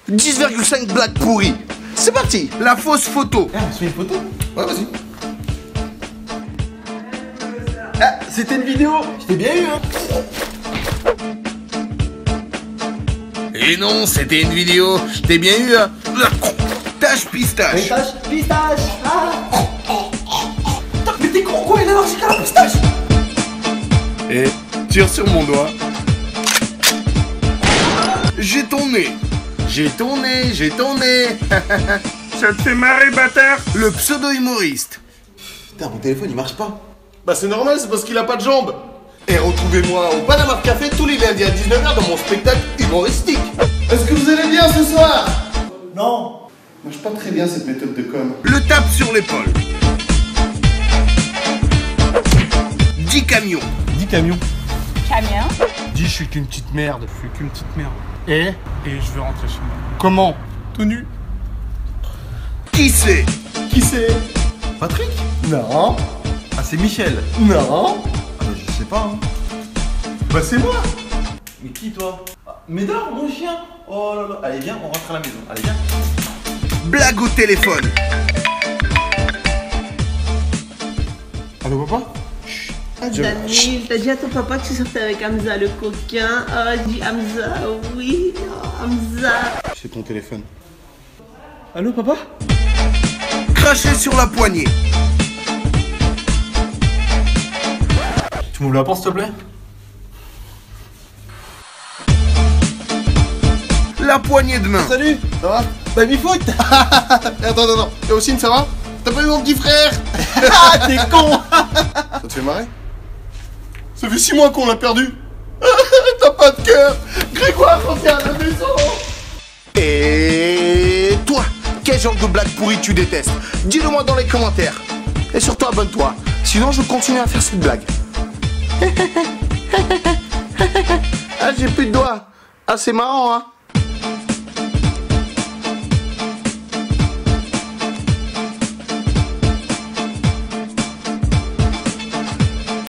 10,5 blagues pourries. C'est parti, la fausse photo. Ah, on se fait une photo? Ouais, vas-y. Ah, c'était une vidéo. Je t'ai bien eu, hein. Et non, c'était une vidéo. Je t'ai bien eu, hein. Tâche pistache. Pistache, pistache. Ah. Putain, mais t'es con quoi, il a lancé la pistache. Et tire sur mon doigt. J'ai ton nez. J'ai ton nez, j'ai ton nez. Ça te fait marrer, bâtard? Le pseudo-humoriste. Putain, mon téléphone il marche pas. Bah c'est normal, c'est parce qu'il a pas de jambes. Et retrouvez-moi au Panama Café tous les lundis à 19h dans mon spectacle humoristique. Est-ce que vous allez bien ce soir? Non. Marche pas très bien cette méthode de com. Le tape sur l'épaule. 10 camions. 10 camions. Camion. Dis, je suis qu'une petite merde. Je suis qu'une petite merde. Et je veux rentrer chez moi. Comment? Tout nu. Qui c'est? Qui c'est? Patrick? Non. Ah, c'est Michel. Non. Ah, mais je sais pas, hein. Bah c'est moi. Mais qui toi? Ah, Médard, mon chien. Oh là là. Allez, viens, on rentre à la maison. Allez, viens. Blague au téléphone. Allô, papa? Daniel, t'as dit à ton papa que tu sortais avec Hamza le coquin. Oh, dis Hamza, oui, oh, Hamza. C'est ton téléphone. Allô, papa? Cracher sur la poignée. Tu m'ouvres la porte, s'il te plaît? La poignée de main. Salut. Ça va? Baby foot. Attends. Yacine, ça va? T'as pas eu mon petit frère? Ah, t'es con. Ça te fait marrer? Ça fait 6 mois qu'on l'a perdu. T'as pas de cœur. Grégoire, reviens à la maison. Et toi, quel genre de blague pourrie tu détestes? Dis-le moi dans les commentaires. Et surtout abonne-toi, sinon je continue à faire cette blague. Ah, j'ai plus de doigts. Ah, c'est marrant, hein.